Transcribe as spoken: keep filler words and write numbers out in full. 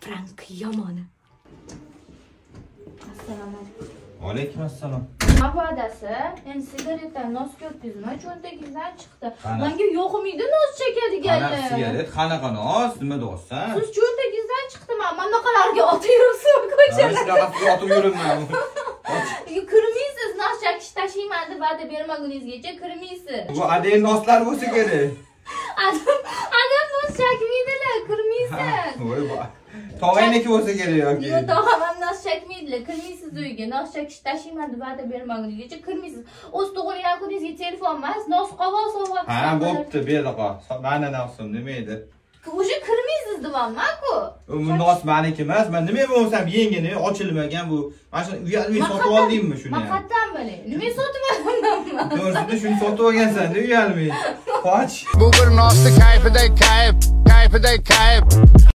prank yomoni. Assalomu alaykum. Alaykum assalom. Nima adasi? Endi sigaretdan nos ko'rdingizmi? Cho'ntagingizdan chiqdi. Menga yo'qmaydi nos chekadiganlar. Qanaqa sigaret, qanaqa nos, nima deyapsan? Siz cho'ntagingizdan chiqdimi? Manaqalarga otib yuribsiz ko'chada. Shunaqa otib yuribman. Kirmaysiz, nos chekish tashiyman deb va'da bermaguningizgacha kirmaysiz. Bu adel noslar bo'lsa kerak. Adam, adam nos chekmaydilar, kirmaysiz. Voy ba. Tog'ayniki bo'lsa kerak yoki. Yo'q, tog'am ham nos chekmaydilar. Kirmaysiz uyga. Nos chekish tashiyman deb va'da bermaguningizgacha kirmaysiz. O'z tug'ilgan kuningizga telefon emas, nos qog'oz sovg'a. Ha, bo'pti, berdi qoq. Mana nafsim nima edi? O'sha kirmaysiz deyapman-ku. Bu nos meniki emas. Men nima bo'lsam yengini ochilmagan bu. Mana shu uyalmay sotib oldingmi shuni? Men qattan bilay. Nima sotib olganman? To'g'risida shuni sotib olgansan, uyalmay. Qoch. Bu bir nosni kayfida kayf, kayfida kayf.